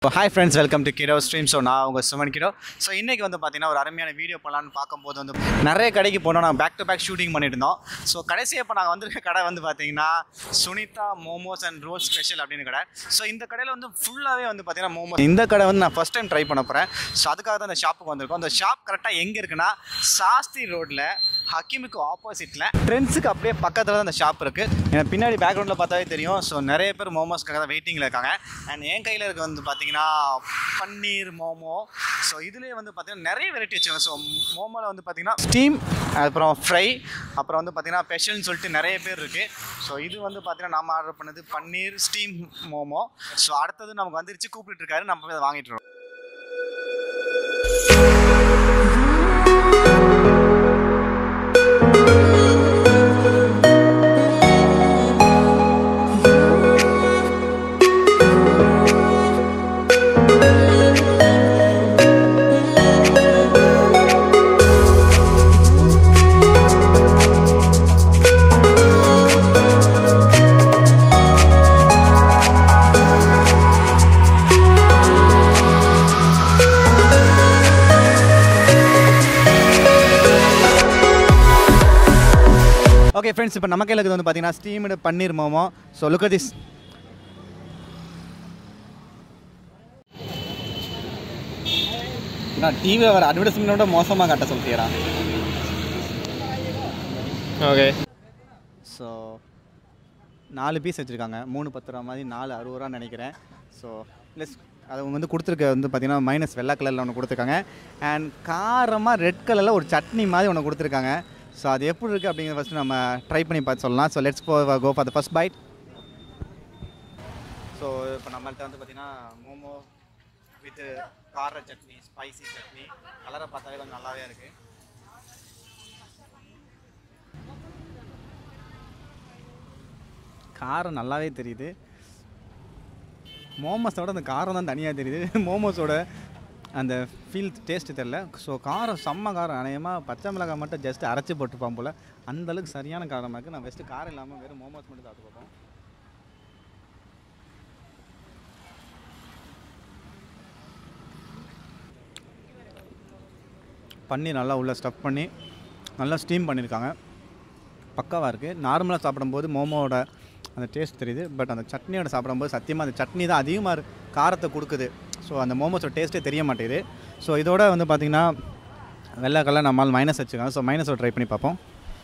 Hi friends, welcome to Kiro Stream. So நான் உங்கள் Suman கிரோ. So இன்றைக்கி வந்து பார்த்தீங்கன்னா ஒரு அருமையான வீடியோ பண்ணலான்னு பார்க்கும்போது வந்து நிறைய கடைக்கு போனோம். நாங்கள் பேக் டு பேக் ஷூட்டிங் பண்ணிட்டு இருந்தோம். ஸோ கடைசியாக இப்போ நாங்கள் வந்திருக்க கடை வந்து பார்த்தீங்கன்னா Sunitha momos and roll special அப்படின்னு கடை. ஸோ இந்த கடையில் வந்து ஃபுல்லாகவே வந்து பார்த்தீங்கன்னா மோமோஸ். இந்த கடை வந்து நான் ஃபஸ்ட் டைம் ட்ரை பண்ண போகிறேன். ஸோ அதுக்காக தான் அந்த ஷாப்புக்கு வந்திருக்கோம். அந்த ஷாப் கரெக்டாக எங்கே இருக்குன்னா சாஸ்திரி ரோட்டில் ஹக்கீமுக்கு ஆப்போசிட்டில் ட்ரெண்ட்ஸுக்கு அப்படியே பக்கத்தில் தான் அந்த ஷாப் இருக்குது. எனக்கு பின்னாடி பேக்ரவுண்டில் பார்த்தாவே தெரியும். ஸோ நிறைய பேர் மோமோஸ்க்காக தான் வெயிட்டிங்கில் இருக்காங்க. அண்ட் என் கையில் இருக்க வந்து பார்த்தீங்கன்னா பன்னீர் மோமோ. ஸோ இதுலேயே வந்து பார்த்தீங்கன்னா நிறைய வெரைட்டி வச்சுருக்காங்க. ஸோ மோமோவில் வந்து பார்த்தீங்கன்னா ஸ்டீம், அப்புறம் ஃப்ரை, அப்புறம் வந்து பார்த்தீங்கன்னா ஸ்பெஷல்னு சொல்லிட்டு நிறைய பேர் இருக்குது. ஸோ இது வந்து பார்த்தீங்கன்னா நம்ம ஆர்டர் பண்ணது பன்னீர் ஸ்டீம் மோமோ. ஸோ அடுத்தது நமக்கு வந்துருச்சு, கூப்பிட்டு இருக்காரு, நம்ம போய் அதை வாங்கிட்டு இருக்கோம். ஓகே ஃப்ரெண்ட்ஸ், இப்போ நம்ம கையில் இருக்குது வந்து பார்த்தீங்கன்னா steamed paneer momo. So look at this. நான் டிவியில் வர அட்வர்டைஸ்மெண்ட்டோட மோசமாக காட்ட சொல்லிட்டேன். ஓகே, ஸோ 4 பீஸ் வச்சுருக்காங்க. 3 10 ரூபா மாதிரி, 4 60 ரூபான்னு நினைக்கிறேன். ஸோ ப்ளஸ் அது அவங்க வந்து கொடுத்துருக்க வந்து பார்த்திங்கன்னா மைனஸ் வெள்ளை கலரில் ஒன்று கொடுத்துருக்காங்க. அண்ட் காரமாக ரெட் கலரில் ஒரு சட்னி மாதிரி ஒன்று கொடுத்துருக்காங்க. ஸோ அது எப்படி இருக்குது அப்படிங்கிறத ஃபஸ்ட்டு நம்ம ட்ரை பண்ணி பார்த்து சொல்லலாம். So let's go for the first bite. So இப்போ நம்மள்கிட்ட வந்து பார்த்திங்கன்னா மோமோ வித் கார சட்னி, ஸ்பைசி சட்னி. கலரை பார்த்தாலே கொஞ்சம் நல்லாவே இருக்குது. காரம் நல்லாவே தெரியுது. மோமோஸோட அந்த காரம் தான் தனியாக தெரியுது. மோமோஸோட அந்த ஃபீல் டேஸ்ட்டு தெரில. ஸோ காரம் செம்ம காரம். அநேகமாக பச்சை மிளகாய் மட்டும் ஜஸ்ட்டு அரைச்சி போட்டுப்பான் போல். அந்தளவுக்கு சரியான காரமாக இருக்குது. நான் ஃபஸ்ட்டு காரம் இல்லாமல் வெறும் மோமோஸ் மட்டும் சாப்பிட்டு பார்ப்போம். பன்னீர் நல்லா உள்ளே ஸ்டஃப் பண்ணி நல்லா ஸ்டீம் பண்ணியிருக்காங்க. பக்காவாக இருக்குது. நார்மலாக சாப்பிடும்போது மோமோவோட அந்த டேஸ்ட் தெரியுது. பட் அந்த சட்னியோட சாப்பிடும்போது சத்தியமாக அந்த சட்னி தான் அதிகமாக காரத்தை கொடுக்குது. ஸோ அந்த மோமோஸோட டேஸ்ட்டே தெரிய மாட்டேங்குது. ஸோ இதோட வந்து பார்த்திங்கன்னா வெள்ளை கலர் நம்மால் மைனஸ் வச்சுருக்காங்க. ஸோ மைனஸோட ட்ரை பண்ணி பார்ப்போம்.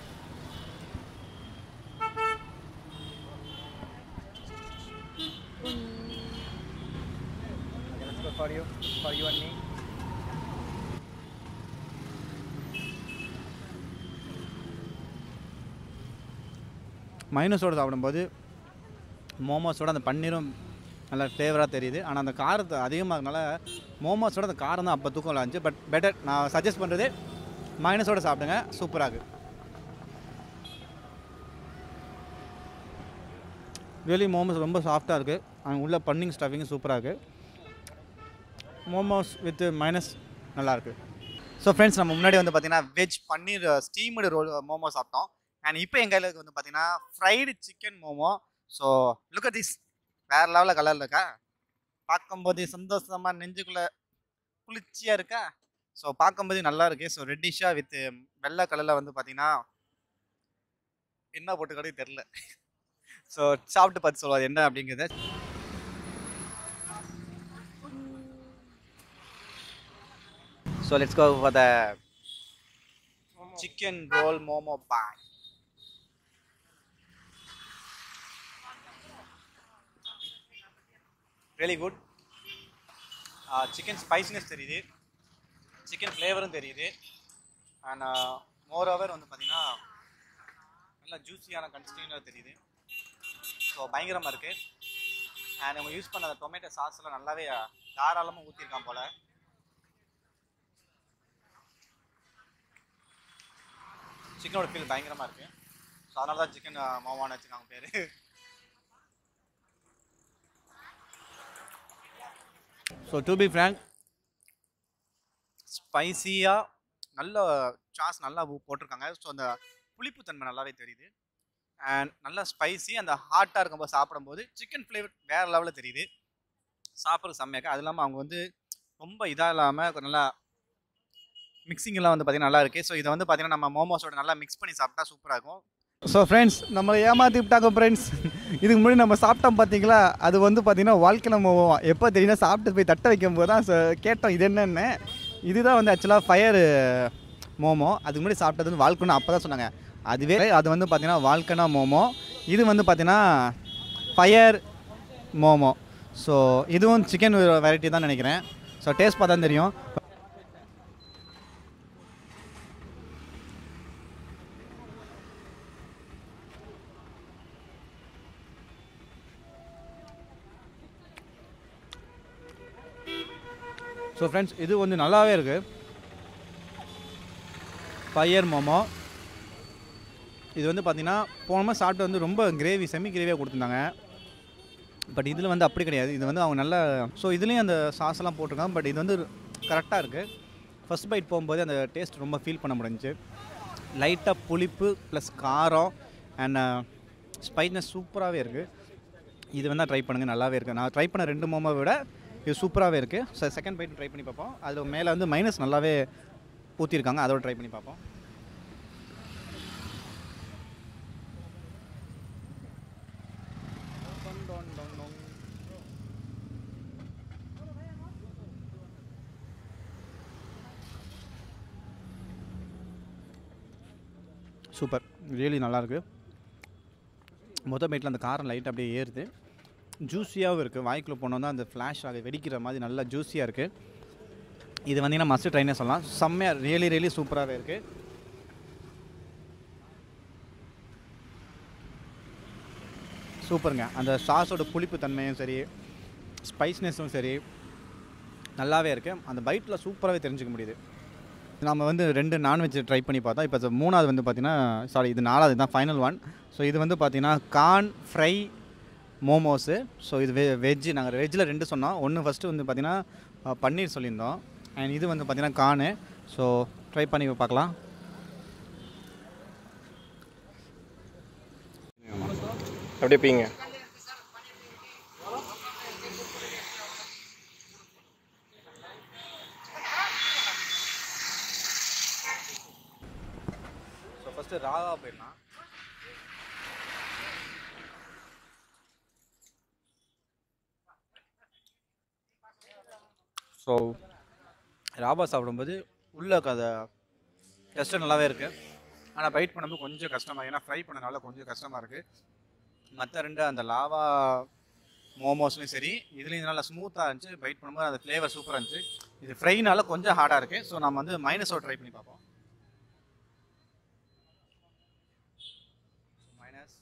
மைனஸோடு சாப்பிடும்போது மோமோஸோட அந்த பன்னீரும் நல்லா ஃப்ளேவராக தெரியுது. ஆனால் அந்த காரத்தை அதிகமாகனால மோமோஸோட அந்த காரம் தான் அப்போ தூக்கம் இருந்துச்சு. பட் பெட்டர், நான் சஜஸ்ட் பண்ணுறது மைனஸோடு சாப்பிடுங்க, சூப்பராக இருக்குது. ரியலி மோமோஸ் ரொம்ப சாஃப்டாக இருக்குது. அங்கே உள்ள பன்னிங் ஸ்டஃபிங்கும் சூப்பராக இருக்குது. மோமோஸ் வித் மைனஸ் நல்லாயிருக்கு. ஸோ ஃப்ரெண்ட்ஸ், நம்ம முன்னாடி வந்து பார்த்திங்கன்னா veg paneer steamed roll momo சாப்பிட்டோம். அண்ட் இப்போ எங்கள் கையில் வந்து பார்த்திங்கன்னா fried chicken momo. So look at this. வேறு லெவலில் கலரில் இருக்கா, பார்க்கும்போது சந்தோஷமாக நெஞ்சுக்குள்ளே குளிர்ச்சியாக இருக்கா. ஸோ பார்க்கும்போது நல்லா இருக்குது. ஸோ ரெட்டிஷாக வித் வெள்ளை கலரில் வந்து பார்த்திங்கன்னா என்ன போட்டு கூட தெரில. ஸோ சாப்பிட்டு பார்த்து சொல்லுவாது என்ன அப்படிங்கிறத. So let's go for the chicken roll momo boy. Really good. Chicken spiciness தெரியுது, சிக்கன் ஃப்ளேவரும் தெரியுது. அண்ட் மோரோவர் வந்து பார்த்திங்கன்னா நல்லா ஜூஸியான கன்சிஸ்டன்சியாக தெரியுது. ஸோ பயங்கரமாக இருக்குது. அண்ட் நம்ம யூஸ் பண்ண அந்த டொமேட்டோ சாஸ்லாம் நல்லாவே தாராளமாக ஊற்றிருக்கான் போல். சிக்கனோட ஃபீல் பயங்கரமாக இருக்குது. ஸோ அதனால தான் சிக்கன் மோமோன்னு வச்சுருக்காங்க பேர். ஸோ டு பி ஃப்ராங்க், ஸ்பைசியாக நல்ல சாஸ் நல்லா போட்டிருக்காங்க. ஸோ அந்த புளிப்புத்தன்மை நல்லாவே தெரியுது. அண்ட் நல்லா ஸ்பைசி, அந்த ஹாட்டாக இருக்கும்போது சாப்பிடும்போது சிக்கன் ஃப்ளேவர் வேறு லெவலில் தெரியுது. சாப்பிட்றது செம்மையாக இருக்குது. அது இல்லாமல் அவங்க வந்து ரொம்ப இதாக இல்லாமல் நல்லா மிக்சிங்கெல்லாம் வந்து பார்த்திங்கன்னா நல்லா இருக்குது. ஸோ இதை வந்து பார்த்திங்கன்னா நம்ம மோமோஸோட நல்லா மிக்ஸ் பண்ணி சாப்பிட்டா சூப்பராக இருக்கும். ஸோ ஃப்ரெண்ட்ஸ் நம்மளை ஏமாற்றி விட்டாங்க ஃப்ரெண்ட்ஸ். இதுக்கு முன்னாடி நம்ம சாப்பிட்டோம் பார்த்தீங்களா, அது வந்து பார்த்திங்கன்னா வாழ்க்கையில் நம்ம எப்போ தெரியுன்னா சாப்பிட்டு போய் தட்டை வைக்கும் போது தான் கேட்டோம் இது என்னென்னு. இதுதான் வந்து ஆக்சுவலாக ஃபயர் மோமோ. அதுக்கு முன்னாடி சாப்பிட்டது வந்து வால்கனா, அப்போ தான் சொன்னாங்க. அதுவே அது வந்து பார்த்திங்கன்னா வால்கனா மோமோ, இது வந்து பார்த்திங்கன்னா ஃபயர் மோமோ. ஸோ இதுவும் சிக்கன் வெரைட்டி தான் நினைக்கிறேன். ஸோ டேஸ்ட் பார்த்தா தான் தெரியும். ஸோ ஃப்ரெண்ட்ஸ் இது வந்து நல்லாவே இருக்குது. ஃபயர் மோமோ இது வந்து பார்த்திங்கன்னா போனோமா சாப்பிட்டு வந்து ரொம்ப கிரேவி செமி கிரேவியாக கொடுத்துருந்தாங்க. பட் இதில் வந்து அப்படி கிடையாது. இது வந்து அவங்க நல்ல ஸோ இதுலேயும் அந்த சாஸ்லாம் போட்டிருக்காங்க. பட் இது வந்து கரெக்டாக இருக்குது. ஃபஸ்ட் பைட் போகும்போது அந்த டேஸ்ட் ரொம்ப ஃபீல் பண்ண முடிஞ்சிச்சு. லைட்டாக புளிப்பு ப்ளஸ் காரம் அண்ட் ஸ்பைஸ்னஸ் சூப்பராகவே இருக்குது. இது வந்து ட்ரை பண்ணுங்கள், நல்லாவே இருக்குது. நான் ட்ரை பண்ண 2 மோமோவை விட இது சூப்பராகவே இருக்குது. ஸோ செகண்ட் பைட் ட்ரை பண்ணி பார்ப்போம். அதில் மேலே வந்து மைனஸ் நல்லாவே ஊற்றிருக்காங்க, அதோட ட்ரை பண்ணி பார்ப்போம். சூப்பர், ரியலி நல்லாயிருக்கு. மொதல் பைட்டில் அந்த காரம் லைட் அப்படியே ஏறுது. ஜூஸியாகவும் இருக்குது. வாய்க்குள்ளே போனோன்னா அந்த ஃப்ளாஷ் ஆக வெடிக்கிற மாதிரி நல்லா ஜூஸியாக இருக்குது. இது வந்தீங்கன்னா மஸ்ட் ட்ரைனே சொல்லலாம். செம்மையாக ரியலி சூப்பராகவே இருக்குது. சூப்பருங்க. அந்த சாஸோட புளிப்பு தன்மையும் சரி, ஸ்பைஸ்னஸும் சரி நல்லாவே இருக்குது. அந்த பைட்டில் சூப்பராகவே தெரிஞ்சுக்க முடியுது. நம்ம வந்து 2 நான்வெஜ் ட்ரை பண்ணி பார்த்தோம். இப்போ 3வது வந்து பார்த்திங்கன்னா இது 4வது தான் ஃபைனல் ஒன். ஸோ இது வந்து பார்த்திங்கன்னா கார்ன் ஃப்ரை மோமோஸு. ஸோ இது வெஜ்ஜு. நாங்கள் வெஜ்ஜில் 2 சொன்னோம். ஒன்று ஃபஸ்ட்டு வந்து பார்த்திங்கன்னா பன்னீர் சொல்லியிருந்தோம். அண்ட் இது வந்து பார்த்திங்கன்னா கார்னு. ஸோ ட்ரை பண்ணி பார்க்கலாம். அப்படியே பீங்க. ஸோ ஃபஸ்ட்டு ராவா போயிடலாம். ஸோ ராபா சாப்பிடும்போது உள்ளே அதை டெஸ்ட்டு நல்லாவே இருக்குது. ஆனால் பைட் பண்ணும்போது கொஞ்சம் கஷ்டமாக, ஏன்னா ஃப்ரை பண்ணனால கொஞ்சம் கஷ்டமாக இருக்குது. மற்ற 2 அந்த லாவா மோமோஸ்லையும் சரி, இதுலேயும் நல்லா ஸ்மூத்தாக இருந்துச்சு. பைட் பண்ணும்போது அந்த ஃப்ளேவர் சூப்பராக இருந்துச்சு. இது ஃப்ரைனால கொஞ்சம் ஹார்டாக இருக்குது. ஸோ நம்ம வந்து மைனஸோட ட்ரை பண்ணி பார்ப்போம். மைனஸ்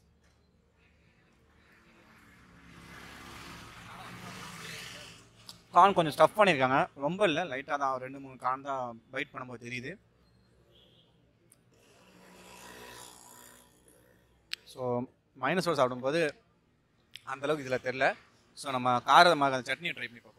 கார்ன் கொஞ்சம் ஸ்டஃப் பண்ணியிருக்காங்க. ரொம்ப இல்லை, லைட்டாக தான் 2-3 கார்ன் தான் பைட் பண்ணும்போது தெரியுது. ஸோ மைனஸோடு சாப்பிடும்போது அந்தளவுக்கு இதில் தெரில. ஸோ நம்ம காரமாக அந்த சட்னியை ட்ரை பண்ணி பார்ப்போம்.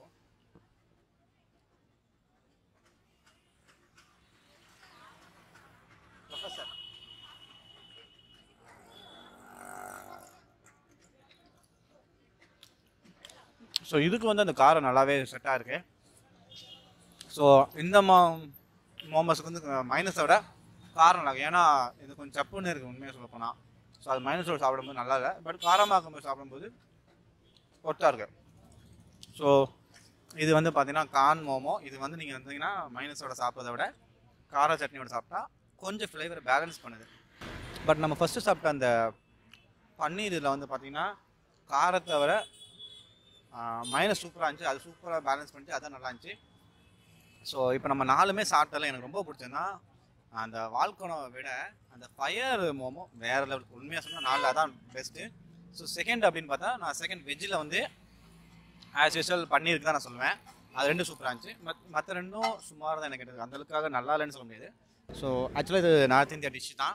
ஸோ இதுக்கு வந்து அந்த காரம் நல்லாவே செட்டாக இருக்குது. ஸோ இந்த மோமோஸுக்கு வந்து மைனஸை விட காரம் நல்லாகும். ஏன்னா இது கொஞ்சம் சப்புன்னு இருக்குது உண்மையாக சொல்ல போனால். ஸோ அது மைனஸோடு சாப்பிடும்போது நல்லா இல்லை. பட் காரமாக இருக்கும்போது சாப்பிடும்போது ஒர்த்தாக இருக்குது. ஸோ இது வந்து பார்த்தீங்கன்னா கார்ன் மோமோ. இது வந்து நீங்கள் வந்தீங்கன்னா மைனஸோட சாப்பிட்றத விட கார சட்னியோட சாப்பிட்டா கொஞ்சம் ஃப்ளேவர் பேலன்ஸ் பண்ணுது. பட் நம்ம ஃபஸ்ட்டு சாப்பிட்ட அந்த பன்னீர் இதில் வந்து பார்த்தீங்கன்னா காரத்தை விட மைனஸ் சூப்பராக இருந்துச்சு. அது சூப்பராக பேலன்ஸ் பண்ணிட்டு அதான் நல்லா இருந்துச்சு. ஸோ இப்போ நம்ம 4மே சாப்பிட்டாலும் எனக்கு ரொம்ப பிடிச்சதுன்னா அந்த வால்கனோவை விட அந்த ஃபயர் மோமோ வேறு லெவல். உண்மையாக சொன்னால் 4 தான் பெஸ்ட்டு. ஸோ செகண்ட் அப்படின்னு பார்த்தா நான் செகண்ட் வெஜ்ஜில் வந்து ஆஸ் யூஸ்வல் பன்னீருக்கு தான் நான் சொல்லுவேன். அது 2 சூப்பராக இருந்துச்சு. மற்ற 2ம் சுமார் தான் எனக்கு எடுத்து அந்தளவுக்காக நல்லா இல்லைன்னு சொல்ல முடியாது. ஸோ ஆக்சுவலாக இது நார்த் இந்தியா டிஷ்ஷு தான்.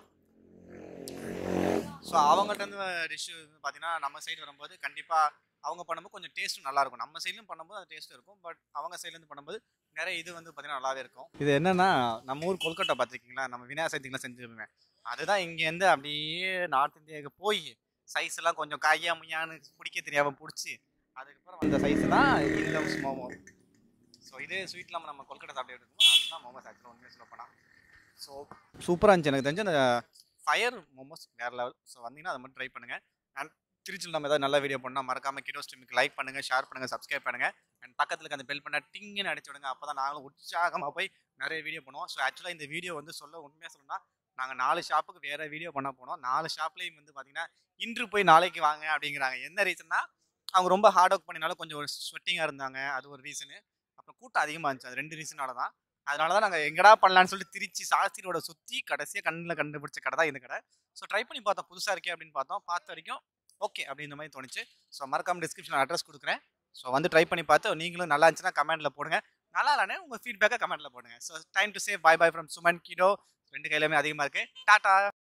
ஸோ அவங்ககிட்ட இருந்து டிஷ்ஷு பார்த்தீங்கன்னா நம்ம சைடு வரும்போது கண்டிப்பாக அவங்க பண்ணும்போது கொஞ்சம் டேஸ்ட்டும் நல்லாயிருக்கும். நம்ம சைட்லையும் பண்ணும்போது அந்த டேஸ்ட்டும் இருக்கும். பட் அவங்க சைட்லேருந்து பண்ணும்போது நிறைய இது வந்து பார்த்தீங்கன்னா நல்லாவே இருக்கும். இது என்னென்னா நம்ம ஊர் கொல்கட்டா பார்த்துருக்கீங்களா, நம்ம விநாயகர் சதுர்த்திக்கெலாம் செஞ்சுருப்பேன். அதுதான் இங்கேருந்து அப்படியே நார்த் இந்தியாவுக்கு போய் சைஸ்லாம் கொஞ்சம் கையா முய்யான்னு பிடிக்க தெரியாமல் பிடிச்சி அதுக்கப்புறம் அந்த சைஸ் தான் இல்லம்ஸ் மோமோ. ஸோ இதே ஸ்வீட்லாம் நம்ம கொல்கட்டை சாப்பிட்டு இருக்குமோ அதுதான் மோமோஸ் ஆக்சுவலாக உண்மையாக சொல்ல போனால். ஸோ சூப்பராக இருந்துச்சு. எனக்கு தெரிஞ்சு அந்த ஃபயர் மோமோஸ் வேறு லெவல். ஸோ வந்தீங்கன்னா அதை மட்டும் ட்ரை பண்ணுங்கள். அண்ட் திருச்சியில் நம்ம ஏதாவது நல்ல வீடியோ பண்ணால் மறக்காமல் கிடோ ஸ்ட்ரீமுக்கு லைக் பண்ணுங்கள், ஷேர் பண்ணுங்கள், சப்ஸ்கிரைப் பண்ணுங்கள். அண்ட் பக்கத்தில் அந்த பெல் பண்ணால் டிங்குன்னு அடிச்சு விடுங்க. அப்போ தான் நாங்களும் உற்சாகமாக போய் நிறைய வீடியோ பண்ணுவோம். ஸோ ஆக்சுவலாக இந்த வீடியோ வந்து உண்மையாக சொல்லணும்னா நாங்கள் 4 ஷாப்புக்கு வேறு வீடியோ பண்ண போனோம். 4 ஷாப்லேயும் வந்து பார்த்தீங்கன்னா இன்று போய் நாளைக்கு வாங்க அப்படிங்கிறாங்க. என்ன ரீசன்னா அவங்க ரொம்ப ஹார்ட் ஒர்க் பண்ணினாலும் கொஞ்சம் ஒரு ஸ்வெட்டிங்காக இருந்தாங்க, அது ஒரு ரீசனு. அப்புறம் கூட்டம் அதிகமாக இருந்துச்சு, அது 2 ரீசனால தான். அதனால தான் நாங்கள் எங்கடா பண்ணலான்னு சொல்லிட்டு திருச்சி சாஸ்திரி ரோட சுற்றி கடைசியாக கண்ணில் கண்டுபிடிச்ச கடை தான் இந்த கடை. ஸோ ட்ரை பண்ணி பார்த்தோம், புதுசாக இருக்கே அப்படின்னு பார்த்தோம். பார்த்த வரைக்கும் ஓகே அப்படின்ற மாதிரி தோணுச்சு. ஸோ மறக்காம டிஸ்கிரிப்ஷனில் அட்ரஸ் கொடுக்குறேன். ஸோ வந்து ட்ரை பண்ணி பார்த்து நீங்களும் நல்லா இருந்துச்சுன்னா கமெண்ட்டில் போடுங்க. நல்லா இல்லைன்னு உங்கள் ஃபீட்பேக்கை கமெண்ட்டில் போடுங்க. So time to save bye bye from Suman கிடோ. 2 கையிலுமே அதிகமாக இருக்குது. டாட்டா.